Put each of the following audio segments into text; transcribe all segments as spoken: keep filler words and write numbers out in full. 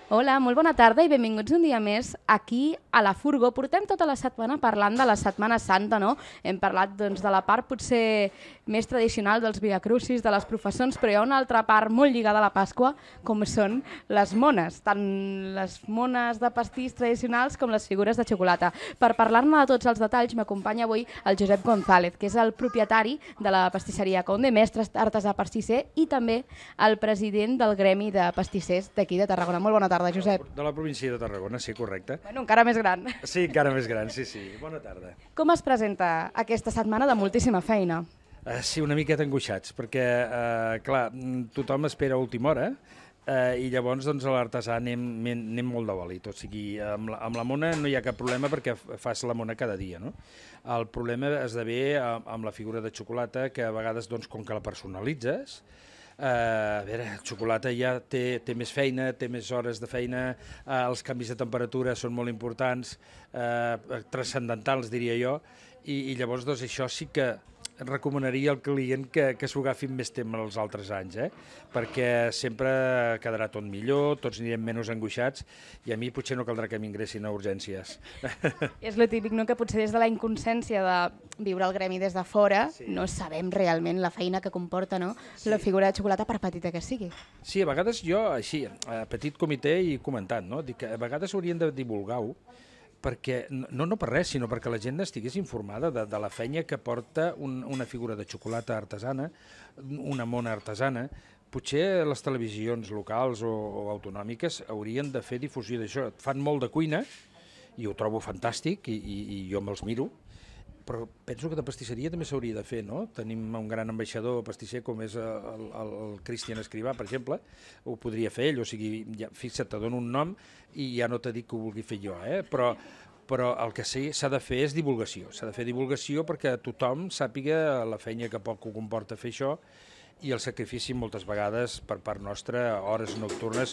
Hola, molt bona tarda i benvinguts un dia més aquí a la Furgo. Portem tota la setmana parlant de la Setmana Santa, no? Hem parlat doncs, de la part potser més tradicional dels viacrucis, de les professons, però hi ha una altra part molt lligada a la Pasqua, com són les mones, tant les mones de pastís tradicionals com les figures de xocolata. Per parlar-ne de tots els detalls m'acompanya avui el Josep González, que és el propietari de la pastisseria Conde, mestre artesà pastisser i també el president del gremi de pastissers d'aquí de Tarragona. Molt bona tarda. Tarda, Josep. De la província de Tarragona, sí, correcte. Bueno, encara més gran. Sí, encara més gran, sí, sí. Bona tarda. Com es presenta aquesta setmana de moltíssima feina? Uh, sí, una miqueta angoixats, perquè, uh, clar, tothom espera a última hora uh, i llavors doncs, a l'artesà anem, anem molt de bòlit. O sigui, amb la, amb la mona no hi ha cap problema perquè fas la mona cada dia, no? El problema esdevé amb la figura de xocolata, que a vegades, doncs, com que la personalitzes, Uh, a veure, el xocolata ja té, té més feina, té més hores de feina, uh, els canvis de temperatura són molt importants, uh, transcendentals, diria jo, i, i llavors doncs, això sí que recomanaria al client que, que s'ho agafi més temps els altres anys, eh? Perquè sempre quedarà tot millor, tots anirem menys angoixats i a mi potser no caldrà que m'ingressin a urgències. És lo típic, no? Que potser des de la inconsciència de viure el gremi des de fora sí. No sabem realment la feina que comporta, no? Sí. La figura de xocolata, per petita que sigui. Sí, a vegades jo, així, a petit comitè i comentant, no? Dic que a vegades haurien de divulgar-ho, perquè, no, no per res, sinó perquè la gent estigués informada de, de la feina que porta un, una figura de xocolata artesana, una mona artesana. Potser les televisions locals o, o autonòmiques haurien de fer difusió d'això. Fan molt de cuina, i ho trobo fantàstic, i, i, i jo me'ls miro, però penso que de pastisseria també s'hauria de fer, no? Tenim un gran ambaixador pastisser com és el, el, el Cristian Escrivà, per exemple, ho podria fer ell, o sigui, ja, fixa't, te dono un nom i ja no t'he dit que ho vulgui fer jo, eh? Però, però el que sí s'ha de fer és divulgació, s'ha de fer divulgació perquè tothom sàpiga la feina que poc ho comporta fer això i el sacrifici moltes vegades per part nostra, hores nocturnes.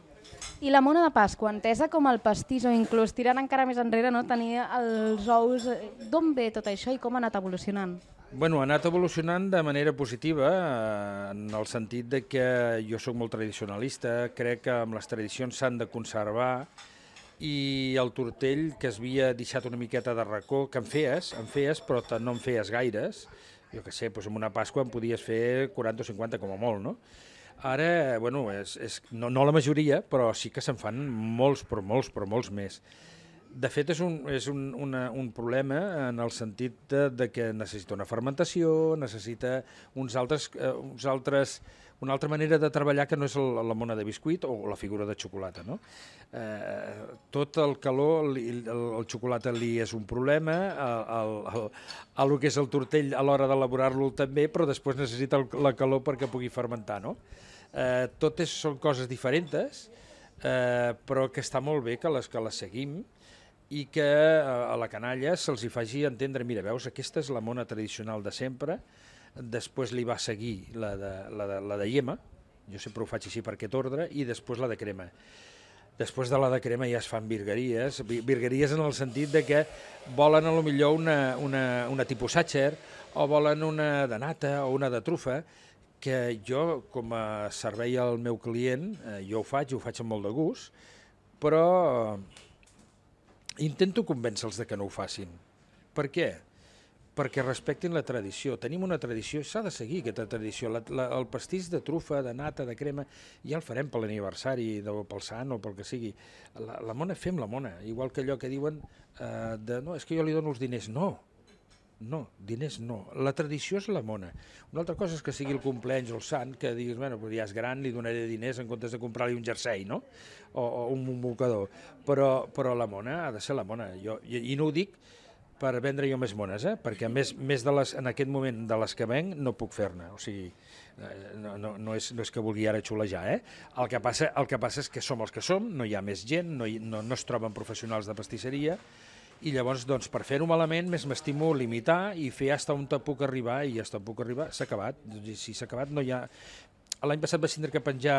I la mona de Pasqua, entesa com el pastís o inclús tirant encara més enrere, no, tenir els ous, d'on ve tot això i com ha anat evolucionant? Bueno, ha anat evolucionant de manera positiva, eh, en el sentit de que jo sóc molt tradicionalista, crec que amb les tradicions s'han de conservar i el tortell que es havia deixat una miqueta de racó, que en feies, en feies però no en feies gaires, jo què sé, doncs amb una Pasqua en podies fer quaranta o cinquanta com a molt, no? Ara, bueno, és, és, no, no la majoria, però sí que se'n fan molts, però molts, però molts més. De fet, és un, és un, una, un problema en el sentit de, de que necessita una fermentació, necessita uns altres, eh, uns altres, una altra manera de treballar que no és el, la mona de biscuit o la figura de xocolata, no? Eh, tot el calor, el, el xocolata li és un problema, el, el, el, el que és el tortell a l'hora d'elaborar-lo també, però després necessita el, la calor perquè pugui fermentar, no? Eh, totes són coses diferents, eh, però que està molt bé que les, que les seguim i que a la canalla se'ls hi faci entendre, mira, veus, aquesta és la mona tradicional de sempre, després li va seguir la de, la de, la de iema, jo sempre ho faig així per aquest ordre, i després la de crema. Després de la de crema ja es fan virgueries, virgueries en el sentit de que volen a lo millor una, una, una tipus sàcher, o volen una de nata o una de trufa, que jo, com a servei al meu client, eh, jo ho faig, ho faig amb molt de gust, però eh, intento convèncer-los de que no ho facin. Per què? Perquè respectin la tradició. Tenim una tradició, s'ha de seguir aquesta tradició. La, la, el pastís de trufa, de nata, de crema, ja el farem per l'aniversari, pel sant o pel que sigui. La, la mona, fem la mona. Igual que allò que diuen, eh, de, no, és que jo li dono els diners. No. No, diners no. La tradició és la mona. Una altra cosa és que sigui el compleanys o el sant, que diguis, bueno, ja és gran, li donaré diners en comptes de comprar-li un jersei, no? O, o un mocador. Però, però la mona ha de ser la mona. Jo, i, I no ho dic per vendre jo més mones, eh? Perquè més, més de les, en aquest moment de les que venc no puc fer-ne. O sigui, no, no, no, és, no és que vulgui ara xulejar, eh? El que passa, el que passa és que som els que som, no hi ha més gent, no, hi, no, no es troben professionals de pastisseria, i llavors, doncs, per fer-ho malament, més m'estimo limitar i fer fins on te puc arribar, i fins on puc arribar s'ha acabat. Si s'ha acabat, no hi ha... L'any passat vaig tindre que penjar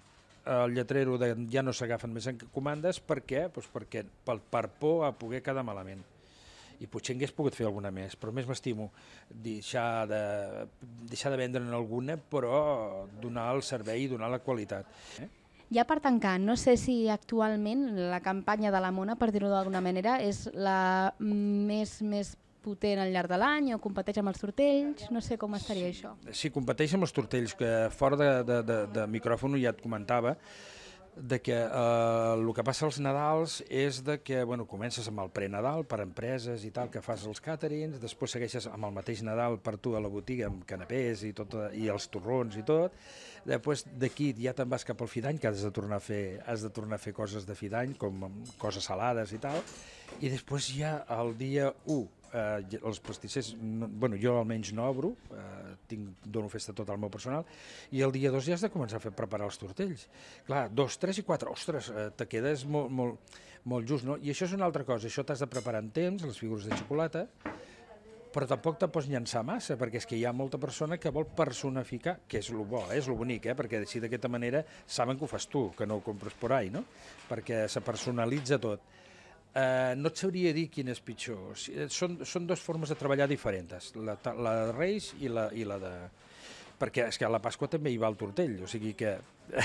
el lletrero de ja no s'agafen més comandes. Per què? Pues perquè per, per por a poder quedar malament. I potser hagués pogut fer alguna més, però més m'estimo deixar de, deixar de vendre'n alguna, però donar el servei i donar la qualitat. Eh? Ja per tancar, no sé si actualment la campanya de la Mona, per dir-ho d'alguna manera, és la més, més potent al llarg de l'any o competeix amb els tortells? No sé com estaria sí, això. Sí, competeix amb els tortells, que fora de, de, de, de micròfon ja et comentava, de que eh, el que passa als Nadals és de que bueno, comences amb el pre-Nadal per empreses i tal, que fas els càterings, després segueixes amb el mateix Nadal per tu a la botiga amb canapés i, tot, i els torrons i tot, després d'aquí ja te'n vas cap al fi d'any, que has de tornar a fer, has de tornar a fer coses de fi d'any, com coses salades i tal, i després ja el dia u, eh, els pastissers, no, bueno, jo almenys no obro, eh, tinc, dono festa tot al meu personal, i el dia dos ja has de començar a fer preparar els tortells. Clar, dos, tres i quatre, ostres, eh, te quedes molt, molt, molt just, no? I això és una altra cosa, això t'has de preparar en temps, les figures de xocolata, però tampoc te pots llançar massa, perquè és que hi ha molta persona que vol personificar, que és el bo, eh? És el bonic, eh? Perquè així d'aquesta manera saben que ho fas tu, que no ho compres por ahí, no? Perquè se personalitza tot. Uh, no et sabria dir quin és pitjor. Són, són dues formes de treballar diferents, la, la de Reis i la, i la de... Perquè és que a la Pasqua també hi va el tortell, o sigui que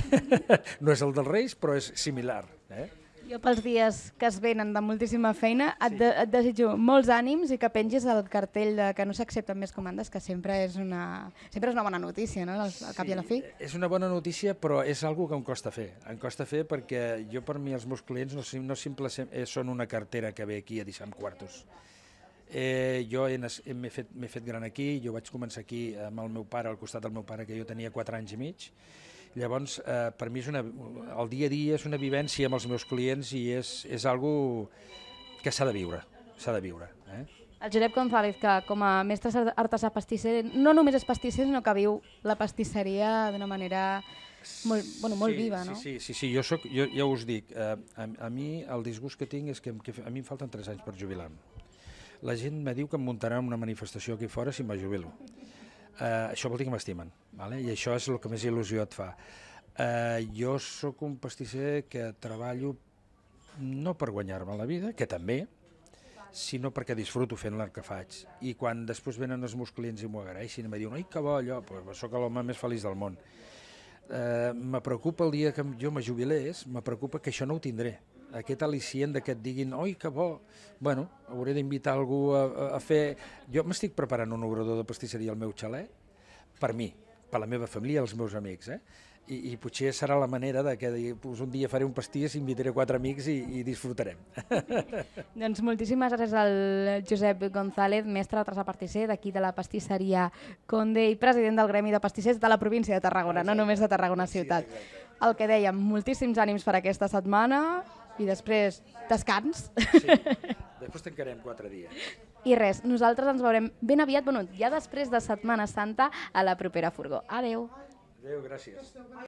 no és el dels Reis, però és similar. Eh? Jo pels dies que es venen de moltíssima feina et, de, et desitjo molts ànims i que pengis el cartell de que no s'accepten més comandes, que sempre és una, sempre és una bona notícia, no? Al, al cap i a la fi. Sí, és una bona notícia, però és algo que em costa fer. Em costa fer perquè jo, per mi, els meus clients no, no simple són una cartera que ve aquí a deixar amb quartos. Eh, jo m'he fet, fet gran aquí, jo vaig començar aquí amb el meu pare, al costat del meu pare, que jo tenia quatre anys i mig. Llavors, eh, per mi és una, el dia a dia és una vivència amb els meus clients i és, és algo que s'ha de viure, s'ha de viure. Eh? El Josep González, que com a mestre artesà pastisser, no només és pastisser, sinó que viu la pastisseria d'una manera molt, bueno, molt sí, viva, no? Sí, sí, sí, sí. Jo, soc, jo ja us dic, eh, a, a mi el disgust que tinc és que, que a mi em falten tres anys per jubilar-me. La gent me diu que em muntarà una manifestació aquí fora si me jubilo. Uh, això vol dir que m'estimen, vale? I això és el que més il·lusió et fa. Uh, jo sóc un pastisser que treballo no per guanyar-me la vida, que també, sinó perquè disfruto fent el que faig. I quan després venen els meus clients i m'ho agraeixin i me diuen «Ai, que bo allò», pues sóc l'home més feliç del món. Uh, me preocupa el dia que jo me jubilés, me preocupa que això no ho tindré. Aquest al·licient que et diguin «Oi, que bo!» Bueno, hauré d'invitar algú a, a fer... Jo m'estic preparant un obrador de pastisseria al meu xalet per mi, per la meva família i els meus amics, eh? I, i potser serà la manera de que pues, un dia faré un pastís, invitaré quatre amics i, i disfrutarem. Doncs moltíssimes gràcies al Josep González, mestre artesà pastisser d'aquí de la pastisseria Conde i president del Gremi de Pastissers de la província de Tarragona, no només de Tarragona ciutat. El que dèiem, moltíssims ànims per aquesta setmana i després descans. Sí, després tancarem quatre dies. I res, nosaltres ens veurem ben aviat, bueno, ja després de Setmana Santa, a la propera furgó. Adeu. Adéu, gràcies.